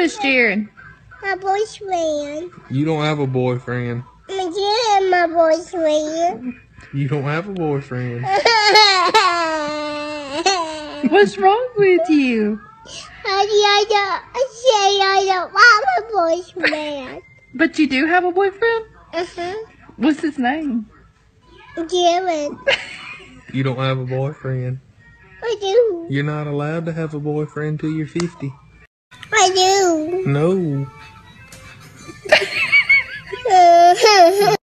is Jared? My boyfriend. You don't have a boyfriend. I'm my boyfriend. You don't have a boyfriend. What's wrong with you? I don't want a boyfriend. But you do have a boyfriend? Uh-huh. What's his name? Jared. You don't have a boyfriend. I do. You're not allowed to have a boyfriend till you're 50. I do. No.